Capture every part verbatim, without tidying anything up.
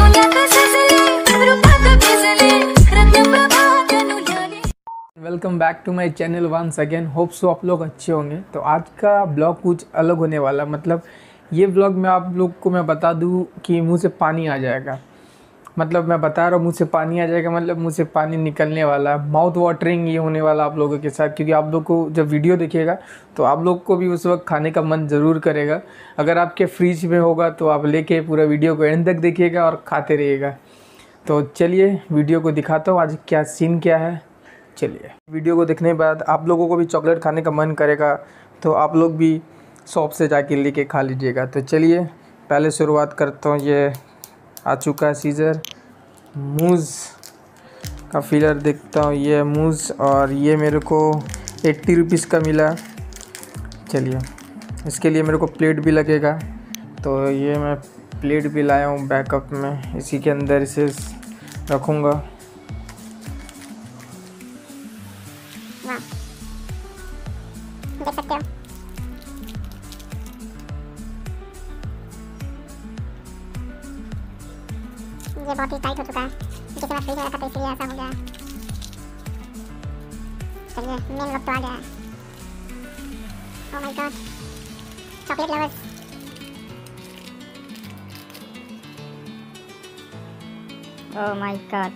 Welcome back to my channel once again. Hope so आप लोग अच्छे होंगे। तो आज का ब्लॉग कुछ अलग होने वाला, मतलब ये ब्लॉग में आप लोग को मैं बता दूं कि मुंह से पानी आ जाएगा। मतलब मैं बता रहा हूँ मुंह से पानी आ जाएगा, मतलब मुंह से पानी निकलने वाला, माउथ वाटरिंग ये होने वाला आप लोगों के साथ। क्योंकि आप लोग को जब वीडियो देखिएगा तो आप लोग को भी उस वक्त खाने का मन ज़रूर करेगा। अगर आपके फ्रिज में होगा तो आप लेके पूरा वीडियो को एंड तक देखिएगा और खाते रहिएगा। तो चलिए वीडियो को दिखाता हूँ आज क्या सीन क्या है। चलिए वीडियो को देखने के बाद आप लोगों को भी चॉकलेट खाने का मन करेगा तो आप लोग भी शॉप से जाके लेके खा लीजिएगा। तो चलिए पहले शुरुआत करता हूँ। ये आ चुका है सीज़र, मूज़ का फिलर देखता हूँ। ये मूज़ और ये मेरे को एट्टी रुपीज़ का मिला। चलिए इसके लिए मेरे को प्लेट भी लगेगा, तो ये मैं प्लेट भी लाया हूँ बैकअप में। इसी के अंदर इसे रखूँगा। देख सकते हो ये बहुत ही टाइट हो चुका है, जिसे मैं फ्रीज में रखा था इसलिए ऐसा हो गया है। चलिए मेन वक्त तो आ गया है। Oh my God, chocolate lovers. Oh my God,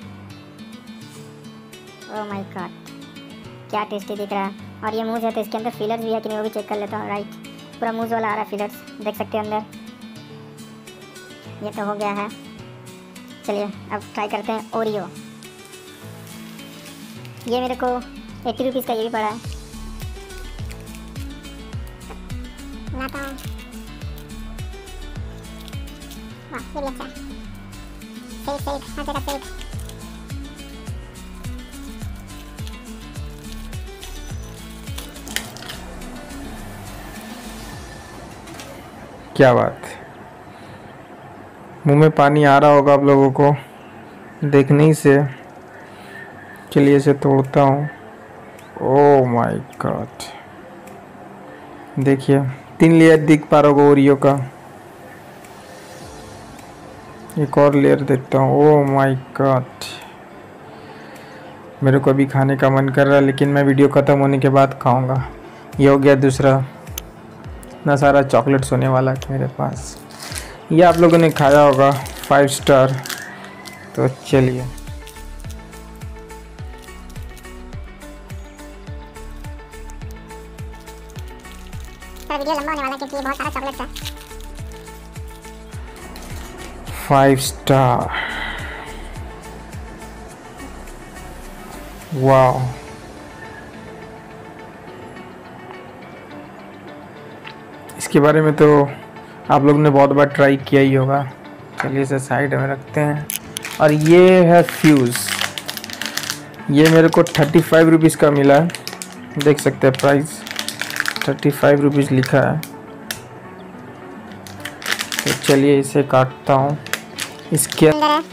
oh my God, क्या टेस्टी दिख रहा है। और ये मूज़ है तो इसके अंदर फिलर्स भी है कि नहीं वो भी चेक कर लेता हूँ। राइट, पूरा मूज़ वाला आ रहा है फिलर्स, देख सकते हैं अंदर। ये तो हो गया है। चलिए अब ट्राई करते हैं ओरियो। ये मेरे को एट्टी रुपीज़ का ये भी पड़ा है। लाता हूँ। वाह ये भी अच्छा है। सही सही हर जगह सही। क्या बात, मुंह में पानी आ रहा होगा आप लोगों को देखने ही से। चलिए इसे तोड़ता हूँ। ओह माय गॉड, देखिए तीन लेयर दिख पा रहा होगा ओरियो का। एक और लेयर देखता हूँ। ओह माय गॉड, मेरे को अभी खाने का मन कर रहा है लेकिन मैं वीडियो ख़त्म होने के बाद खाऊंगा। ये हो गया दूसरा। इतना सारा चॉकलेट्स होने वाला है मेरे पास। ये आप लोगों ने खाया होगा, फाइव स्टार। तो चलिए वीडियो लंबा होने वाला है क्योंकि ये बहुत सारा चॉकलेट है। फाइव स्टार, वाह। इसके बारे में तो आप लोग ने बहुत बार ट्राई किया ही होगा। चलिए इसे साइड में रखते हैं। और ये है फ्यूज़। ये मेरे को थर्टी फाइव रुपीज़ का मिला है, देख सकते हैं प्राइस थर्टी फाइव रुपीज़ लिखा है। तो चलिए इसे काटता हूँ। इसके अंदर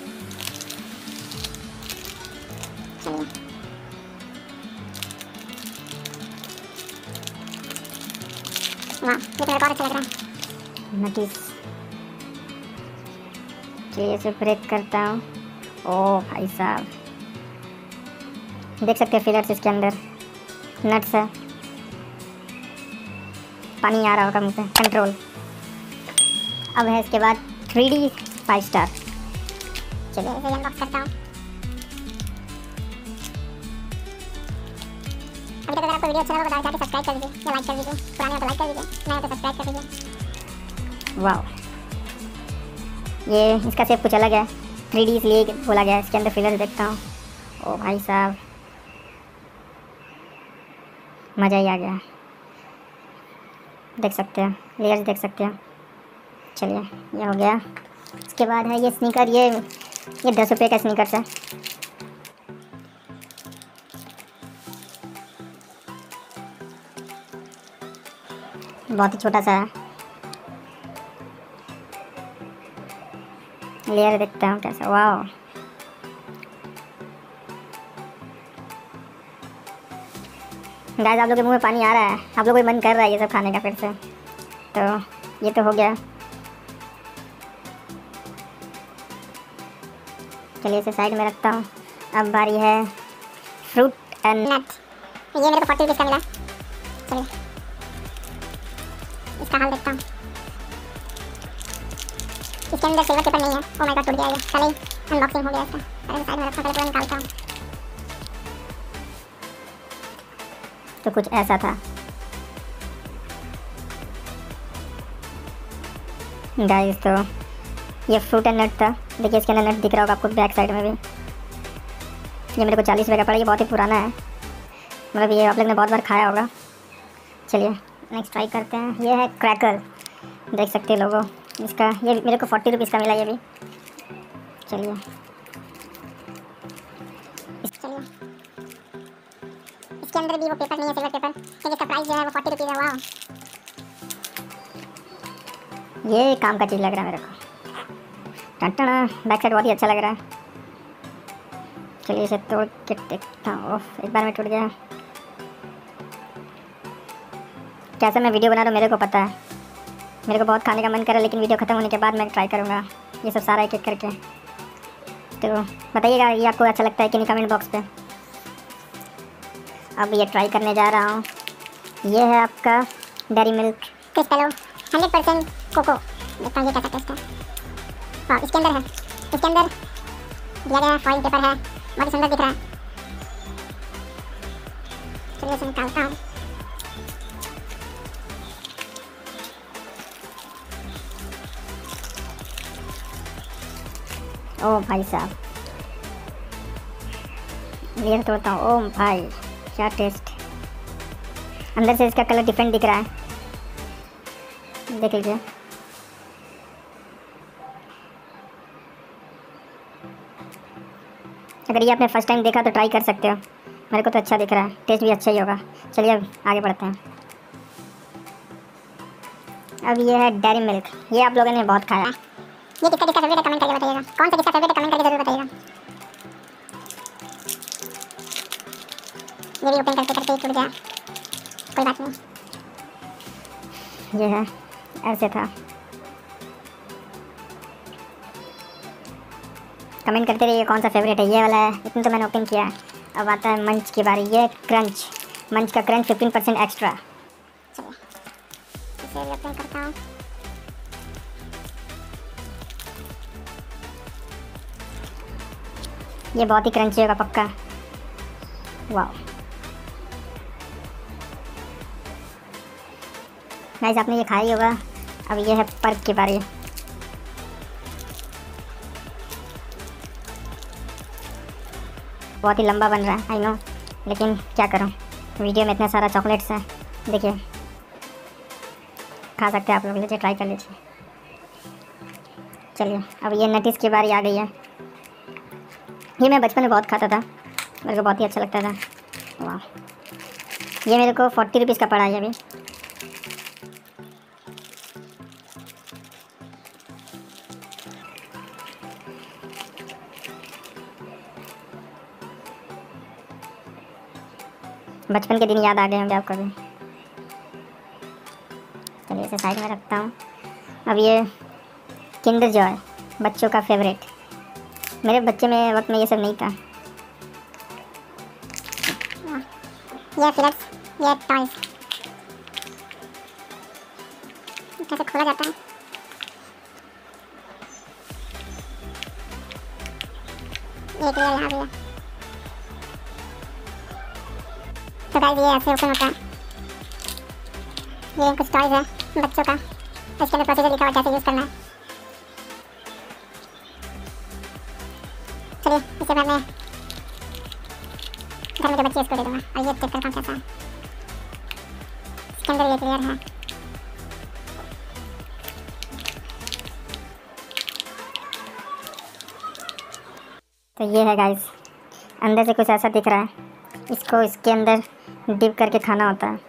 वाह ये तो मेरे को अच्छा लग रहा है। नटिस। चलिए इसे ब्रेक करता हूँ। ओह भाई साहब, देख सकते हैं फिलर्स इसके अंदर, नट्स है। पानी आ रहा होगा मुँह से, कंट्रोल। अब है इसके बाद थ्री डी फाइव स्टार। चलिए इसे अनबॉक्स करता हूँ। अभी तक अगर आपको वीडियो अच्छा लगा तो जाके सब्सक्राइब कर दीजिए या लाइक कर दीजिए। पुराने हो तो लाइक कर दीजिए, नए हो तो सब्सक्राइब कर दीजिए। वाह, ये इसका शेप कुछ अलग है, थ्री डी इसलिए बोला गया है। इसके अंदर फिलर देखता हूँ। ओ भाई साहब, मज़ा ही आ गया। देख सकते हैं लेयर्स, देख सकते हैं। चलिए ये हो गया। इसके बाद है ये स्नीकर। ये ये दस रुपये का स्नीकर्स है। बहुत ही छोटा सा है। लेयर देखता हूँ कैसा। वाह, गाइस आप लोगों के मुंह में पानी आ रहा है, आप लोगों को मन कर रहा है ये सब खाने का फिर से। तो ये तो हो गया। चलिए इसे साइड में रखता हूँ। अब बारी है फ्रूट एंड नट। ये मेरे को फोर्टी रुपीज़ का मिला। चलिए इसका हाल देखता हूँ। इसके अंदर सिल्वर पेपर नहीं है। ओ माय गॉड, टूट गया ये। कल ही अनबॉक्सिंग हो गया इसका। पहले साइड में रखा, पहले पूरा निकालता हूँ। तो कुछ ऐसा था गाइस। तो ये फ्रूट एंड नट था। देखिए इसके अंदर नट दिख रहा होगा आपको बैक साइड में भी। ये मेरे को चालीस रुपये का पड़ा। ये बहुत ही पुराना है, मतलब ये आप लोग ने बहुत बार खाया होगा। चलिए नेक्स्ट ट्राई करते हैं। ये है क्रैकर, देख सकते हैं लोगों इसका। ये मेरे को फोर्टी रुपीज़ का मिला ये भी। चलिए इस चलिए इसके अंदर भी वो पेपर नहीं है, सिल्वर पेपर, लेकिन इसका प्राइस जो है वो फोर्टी रुपीज़ है। वाह, ये काम का चीज़ लग रहा है मेरे को। टंटना बैक साइड बहुत ही अच्छा लग रहा है। चलिए इसे तोड़ के देखता हूँ। एक बार में टूट गया। कैसे मैं वीडियो बना रहा हूँ मेरे को पता है। मेरे को बहुत खाने का मन कर रहा है, लेकिन वीडियो ख़त्म होने के बाद मैं ट्राई करूँगा ये सब सारा एक एक करके। तो बताइएगा ये आपको अच्छा लगता है कि नहीं कमेंट बॉक्स पे। अब ये ट्राई करने जा रहा हूँ। ये है आपका Dairy Milk Crystello hundred percent cocoa. देखता हूँ ये कैसा टेस्ट है। हाँ इसके अंदर है, इसके अंदर दिया गया फॉइल पेपर है, बहुत ही सुंदर दिख रहा है। चलिए इसे निकालता हूँ। ओ भाई साहब, ये तोड़ता हूँ। ओ भाई क्या टेस्ट। अंदर से इसका कलर डिफरेंट दिख रहा है, देख लीजिए। अगर ये आपने फर्स्ट टाइम देखा तो ट्राई कर सकते हो। मेरे को तो अच्छा दिख रहा है, टेस्ट भी अच्छा ही होगा। चलिए अब आगे बढ़ते हैं। अब ये है डेयरी मिल्क। ये आप लोगों ने बहुत खाया। ये किसका किसका फेवरेट है कमेंट करके बताइएगा। कौन सा किसका फेवरेट है कमेंट करके जरूर बताइएगा। ये भी ओपन करते करते टूट गया, कोई बात नहीं। ये है, ऐसे था। कमेंट करते रहिए कौन सा फेवरेट है। ये वाला है, इतना तो मैंने ओपन किया है। अब आता है मंच की बारी। ये क्रंच, मंच का क्रंच फिफ्टीन परसेंट एक्स्ट्रा। चलिए इसे भी ओपन करता हूँ। ये बहुत ही क्रंची होगा पक्का। वाह गाइस, आपने ये खाया ही होगा। अब ये है पर्क की बारी। बहुत ही लंबा बन रहा है आई नो, लेकिन क्या करूं, वीडियो में इतना सारा चॉकलेट्स है। देखिए खा सकते हैं आप लोग, लीजिए ट्राई कर लीजिए। चलिए अब ये नटिस की बारी आ गई है। ये मैं बचपन में बहुत खाता था, मेरे को बहुत ही अच्छा लगता था। वाह, ये मेरे को फोर्टी रुपीज़ का पड़ा है। ये भी बचपन के दिन याद आ गए होंगे आपको भी। चलिए इसे साइड में रखता हूँ। अब ये किंडर जॉय, बच्चों का फेवरेट। मेरे बच्चे में वक्त में ये सब नहीं था। ये फिलर्स, ये टॉयज, कैसे खोला जाता है। एक लेयर यहाँ भी है। तो गाइस ये ऐसे ओपन होता है। ये कुछ टॉयज है बच्चों का, इसके अंदर प्रोसीजर लिखा हुआ कैसे यूज़ करना है। चलिए इसे बाद में घर में जो बच्चे इसको दे दूँगा। और ये चेक करता हूँ कैसा है। इसके अंदर एक लेयर है। तो ये है गाइस, अंदर से कुछ ऐसा दिख रहा है। इसको इसके अंदर डिप करके खाना होता है।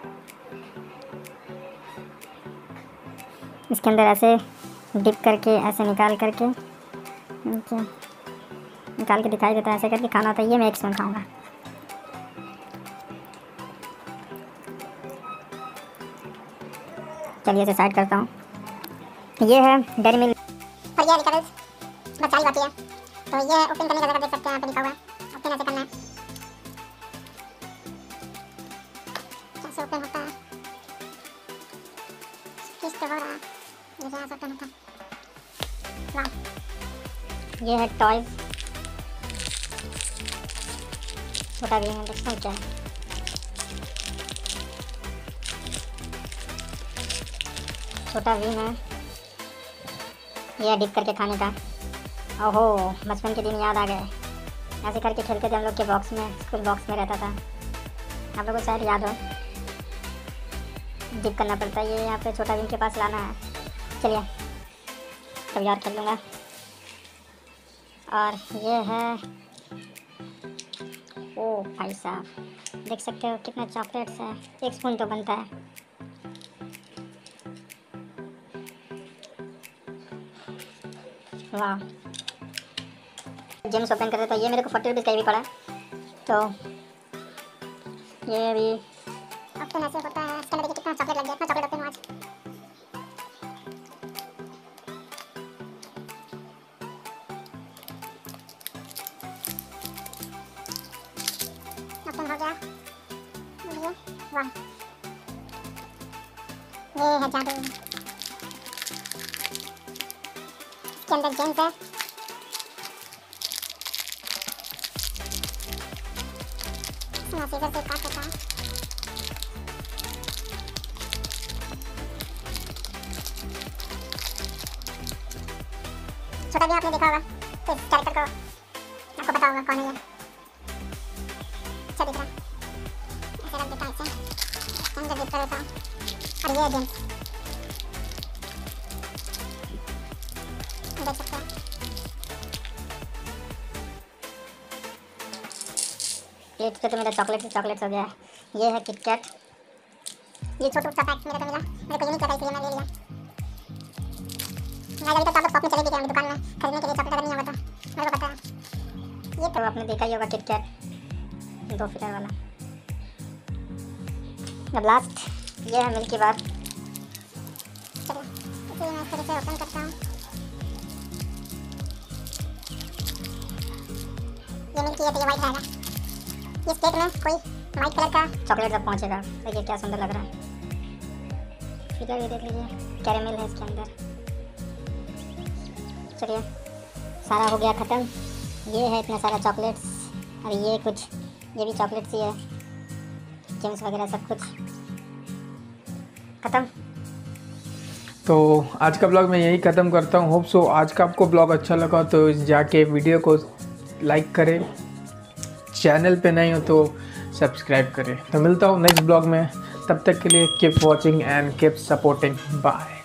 इसके अंदर ऐसे डिप करके, ऐसे निकाल करके, नीचे निकाल के दिखाई देता है, ऐसे करके खाना होता है। ये मैं एक स्पून खाऊंगा। चलिए इसे साइड करता हूँ। ये है डेयरी मिल्क और ये लिकाबल्स, बस चाली बाकी है। तो ये ओपन करने का जगह देख सकते हैं, यहाँ पे लिखा हुआ है ओपन ऐसे करना है। कैसे ओपन होता है, किस तो हो रहा है, ये जहाँ से ओपन होता है। वाह, ये है टॉयज, छोटा भी है, देखते हैं क्या है। छोटा भी है, ये डिप करके खाने का। ओहो, बचपन के दिन याद आ गए, ऐसे करके खेलते थे हम लोग के बॉक्स में, स्कूल बॉक्स में रहता था। आप लोगों को शायद याद हो, डिप करना पड़ता है। ये यहाँ पे छोटा भीम के पास लाना है। चलिए कभी और खेल लूँगा। और ये है, ओ भाई साहब, देख सकते हो कितना चॉकलेट्स है, एक स्पून तो बनता है। वाह, जेम्स ओपन करते तो ये मेरे को फोर्टी रुपीज़ का भी पड़ा, तो ये भी ओपन ऐसे होता है। इसके अंदर कितना चॉकलेट लग गया, इतना चॉकलेट ओपन हुआ आज। ओपन हो गया ये, वाह, ये है जादू। इसके अंदर जेम्स है, सीजर से काट देता है। छोटा भी आपने देखा होगा, तो इस कैरेक्टर को आपको पता होगा कौन है ये। अच्छा दिख रहा है, ऐसे रख देता है, ऐसे अंदर डिप कर देता हूँ। और ये जेम्स देख सकते हैं। प्लेट पे तो मेरा चॉकलेट ही चॉकलेट्स हो गया है। ये है किटकैट, ये छोटा सा पैक मेरे को मिला, मेरे को ये नहीं पता इसलिए मैं ले लिया। मैं अभी तक आप लोग शॉप में चले भी गए दुकान में खरीदने के लिए, चॉकलेट अगर नहीं होगा तो मेरे को पता है। ये तो आपने देखा ही होगा किटकैट, दो फिलर वाला। अब लास्ट ये है मिल्की बार। चलिए इसे मैं इस तरह से ओपन करता हूँ। ये मिल्की है तो ये वाइट रहेगा। इस केक में कोई वाइट कलर का चॉकलेट जब पहुंचेगा, देखिए क्या सुंदर लग रहा है। फिगर भी देख लीजिए, कैरेमल है इसके अंदर। चलिए सारा हो गया ख़त्म। ये है इतना सारा चॉकलेट्स, और ये कुछ ये भी चॉकलेट्स ही है, जेम्स वगैरह सब कुछ ख़त्म। तो आज का ब्लॉग मैं यही ख़त्म करता हूँ। होप सो आज का आपको ब्लॉग अच्छा लगा तो जाके वीडियो को लाइक करें, चैनल पे नहीं हो तो सब्सक्राइब करें। तो मिलता हूँ नेक्स्ट ब्लॉग में, तब तक के लिए keep watching and keep supporting. Bye.